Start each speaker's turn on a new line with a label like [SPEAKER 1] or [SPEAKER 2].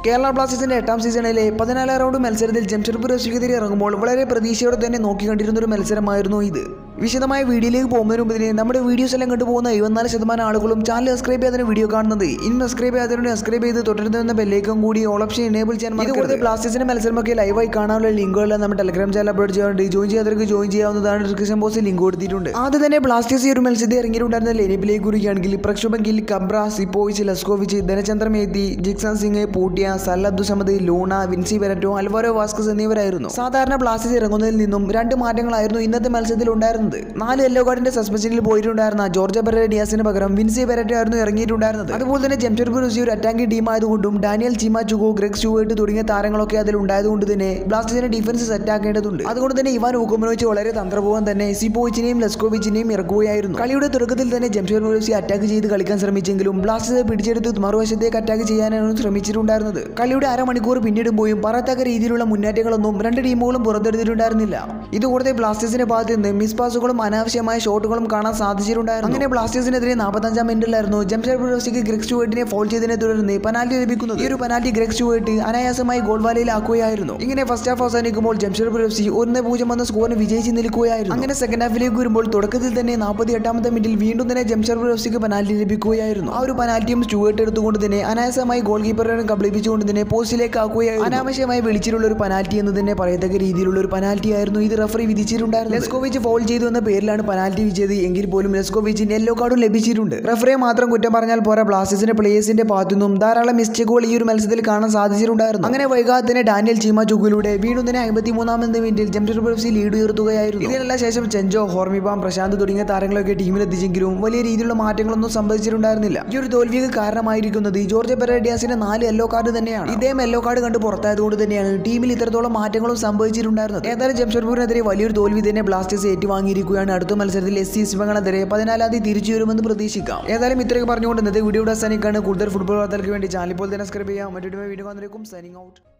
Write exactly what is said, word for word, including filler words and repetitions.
[SPEAKER 1] കേരള ബ്ലാസ്റ്റേഴ്സിന്റെ എട്ടാം സീസണിലെ പതിനാലാം റൗണ്ട് മത്സരത്തിൽ ജംഷഡ്പൂർ എഫ് സിക്കെതിരെ ഇറങ്ങുമ്പോൾ വളരെ പ്രതീക്ഷയോടെ തന്നെ നോക്കിക്കണ്ടിരുന്ന ഒരു മത്സരമായിരുന്നു ഇത്. വിശദമായ വീഡിയോയിലേക്ക് പോകുന്നതിന് മുമ്പ് തന്നെ നമ്മുടെ വീഡിയോസ് എല്ലാം കണ്ടുപോകുന്ന എഴുപത്തിനാല് ശതമാനം ആളുകളും ചാനൽ സബ്സ്ക്രൈബ് ചെയ്യാതെ വീഡിയോ കാണുന്നത് ഇനി സബ്സ്ക്രൈബ് ചെയ്യാതെ സബ്സ്ക്രൈബ് ചെയ്ത് തൊട്ടടുത്ത് ബെല്ലേക്കും കൂടി ഓൾ ഓപ്ഷൻ എനേബിൾ ചെയ്യാൻ ഇതുപോലെ ബ്ലാസ്റ്റേഴ്സിന്റെ മത്സരമൊക്കെ ലൈവായി കാണാനുള്ള ലിങ്കുകളെല്ലാം നമ്മുടെ ടെലഗ്രാം ചാനൽ അപ്ലോഡ് ചെയ്യാറുണ്ട്. ജോയിൻ ചെയ്യാത്തവർക്ക് ജോയിൻ ചെയ്യാവുന്നതാണ്. ഡിസ്ക്രിപ്ഷൻ ബോക്സിൽ ലിങ്ക് കൊടുത്തിട്ടുണ്ട്. ആദ്യം തന്നെ ബ്ലാസ്റ്റേഴ്സ് ഈ ഒരു മത്സരത്തിൽ ഇറങ്ങിയിട്ടുണ്ടായിരുന്ന ലൈനപ്പിലേക്ക് കുറിക്കുകയാണെങ്കിൽ പ്രക്ഷോഭം Gill, Kabra, Sipovic, Leskovic, Dhanachandra Meetei, Jeakson Singh, Puitea, Sahal Abdusamad, Luna, Vincy Barreto, Alvaro Vazquez എന്നിവരായിരുന്നു. സാധാരണ ബ്ലാസ്റ്റേഴ്സ് ഇറങ്ങുന്നതിൽ നിന്നും രണ്ട് മാറ്റങ്ങളായിരുന്നു ഇന്നത്തെ മത്സരത്തിൽ ഉണ്ടായിരുന്നത്. നാല് യെല്ലോ കാർഡിന്റെ സസ്പെൻഷനിൽ പോയിട്ടുണ്ടായിരുന്ന ജോർജ് പെരേര ഡിയാസിന് പകരം വിൻസി വെരറ്റോ ആയിരുന്നു ഇറങ്ങിയിട്ടുണ്ടായിരുന്നത്. അതുപോലെ തന്നെ ജംഷഡ്പൂർ എഫ് സി ഒരു അറ്റാക്കിംഗ് ടീം ആയതുകൊണ്ടും ഡാനിയൽ ചിമാചുഗോ, ഗ്രെഗ് സ്റ്റുവേർട്ട് തുടങ്ങിയ താരങ്ങളൊക്കെ അതിൽ ഉണ്ടായതുകൊണ്ട് തന്നെ ബ്ലാസ്റ്റേഴ്സിന്റെ ഡിഫൻസ് സെറ്റ് ആക്കേണ്ടതുണ്ട്. അതുകൊണ്ട് തന്നെ ഇവാൻ ഊക്കമനോവിച്ച് വളരെ തന്ത്രപൂർവ്വം തന്നെ സിപ്പോവിച്ചിനെയും ലസ്കോവിച്ചിനെയും ഇറക്കുകയായിരുന്നു. കളിയുടെ തുടക്കത്തിൽ തന്നെ ജംഷഡ്പൂർ എഫ് സി അറ്റാക്ക് ചെയ്ത് കളിക്കാൻ ശ്രമിച്ചെങ്കിലും ബ്ലാസ്റ്റേഴ്സ് പിടിച്ചെടുത്ത് മറുവശത്തേക്ക് അറ്റാക്ക് ചെയ്യാനാണ് ശ്രമിച്ചിട്ടുണ്ടായിരുന്നത്. കളിയുടെ അരമണിക്കൂർ പിന്നിടുമ്പോഴും പറയത്തക്ക രീതിയിലുള്ള മുന്നേറ്റങ്ങളൊന്നും രണ്ട് ടീമുകളും പുറത്തെടുത്തിട്ടുണ്ടായിരുന്നില്ല. ഇതുകൂടാതെ ബ്ലാസ്റ്റേഴ്സിന്റെ ഭാഗത്ത് നിന്ന് മിസ് പാസുകളും അനാവശ്യമായ ഷോട്ടുകളും കാണാൻ സാധിച്ചിട്ടുണ്ടായിരുന്നു. അങ്ങനെ ബ്ലാസ്റ്റേഴ്സിനെതിരെ നാൽപ്പത്തഞ്ചാം മിനിറ്റിലായിരുന്നു ജംഷഡ്പൂർ എഫ് സിക്ക് ഗ്രെഗ് സ്റ്റുവേർട്ടിനെ ഫോൾ ചെയ്തതിനെ തുടർന്ന് പെനാൽറ്റി ലഭിക്കുന്നത്. ഈ ഒരു പെനാൽറ്റി ഗ്രെഗ് സ്റ്റുവേർട്ട് അനായാസമായി ഗോൾ വാലയിലാക്കുകയായിരുന്നു. ഇങ്ങനെ ഫസ്റ്റ് ഹാഫ് അവസാനിക്കുമ്പോൾ ജംഷഡ്പൂർ എഫ് സി ഒന്ന് പൂജ്യം എന്ന സ്കോറിന് വിജയിച്ച് നിൽക്കുകയായിരുന്നു. അങ്ങനെ സെക്കൻഡ് ഹാഫിലേക്ക് വരുമ്പോൾ തുടക്കത്തിൽ തന്നെ നാൽപ്പത്തി എട്ടാമത്തെ മിനിറ്റിൽ വീണ്ടും തന്നെ ജംഷഡ്പൂർ എഫ് സിക്ക് പെനാൽറ്റി ലഭിക്കുകയായിരുന്നു. ആ ഒരു പെനാൽറ്റിയും സ്റ്റുവേർട്ട് എടുത്തുകൊണ്ട് തന്നെ അനായാസമായി ഗോൾ കീപ്പറിനെ കബളിപ്പിച്ചുകൊണ്ട് തന്നെ പോസ്റ്റിലേക്ക് ആക്കുകയായിരുന്നു. അനാവശ്യമായി വിളിച്ചിട്ടുള്ള ഒരു പെനാൽറ്റി എന്ന് തന്നെ പറയത്തക്ക രീതിയിലുള്ള ഒരു പെനാൽറ്റി ആയിരുന്നു ഇത് റഫറി വിധിച്ചിട്ടുണ്ടായിരുന്നു. ലെസ്കോവിച്ച് ഫോൾ ചെയ്തു എന്ന പേരിലാണ് പെനാൽറ്റി വിജയത്. എങ്കിൽ പോലും ലെസ്കോവിച്ചിന് യെല്ലോ കാർഡും ലഭിച്ചിട്ടുണ്ട്. റഫറിയെ മാത്രം കുറ്റം പറഞ്ഞാൽ പോരാ, ബ്ലാസ്റ്റേഴ്സിന്റെ പ്ലേയേഴ്സിന്റെ ഭാഗത്തുനിന്നും ധാരാളം മിസ്റ്റേക്കുകൾ ഈ ഒരു മത്സരത്തിൽ കാണാൻ സാധിച്ചിട്ടുണ്ടായിരുന്നു. അങ്ങനെ വൈകാതെ തന്നെ ഡാനിയൽ ചിമാചുഗുലൂടെ വീണ്ടും തന്നെ അമ്പത്തിമൂന്നാമത്തെ മിനിറ്റിൽ ജംഷഡ്പൂർ എഫ് സി ലീഡ് ഉയർത്തുകയായിരുന്നു. ഇതിനെല്ലാം ശേഷം ചെഞ്ചോ, ഹോർമിബാം, പ്രശാന്ത് തുടങ്ങിയ താരങ്ങളൊക്കെ ടീമിലെത്തിച്ചെങ്കിലും വലിയ രീതിയിലുള്ള മാറ്റങ്ങളൊന്നും സംഭവിച്ചിട്ടുണ്ടായിരുന്നില്ല. ഈ ഒരു തോൽവിക്ക് കാരണമായിരിക്കുന്നത് ജോർജ് പെരേര ഡിയാസിന്റെ നാല് യെല്ലോ കാർഡ് തന്നെയാണ്. ഇദ്ദേഹം യെല്ലോ കാർഡ് കണ്ട് പുറത്തായതുകൊണ്ട് തന്നെയാണ് ടീമിൽ ഇത്രത്തോളം മാറ്റങ്ങളും സംഭവിച്ചിട്ടുണ്ടായിരുന്നത്. ഏതായാലും ജംഷഡ്പൂരിനെതിരെ വലിയൊരു തോൽവി തന്നെ ബ്ലാസ്റ്റേഴ്സ് ഏറ്റുവാങ്ങിയിരിക്കുകയാണ്. അടുത്ത മത്സരത്തിൽ എസ് സി സിവങ്ങളെതിരെ പതിനാലാം തീയതി തിരിച്ചു വരുമെന്ന് പ്രതീക്ഷിക്കാം. ഏതായാലും ഇത്രയൊക്കെ പറഞ്ഞുകൊണ്ട് ഇന്നത്തെ വീഡിയോ അവസാനിക്കാണ്. കൂടുതൽ ഫുട്ബോൾ വാർത്തകൾക്ക് വേണ്ടി ചാനൽ ഇപ്പോൾ തന്നെ സബ്സ്ക്രൈബ് ചെയ്യാം. മറ്റൊരു വീഡിയോ കാണുന്നതിലേക്കും സൈനിങ് ഔട്ട്.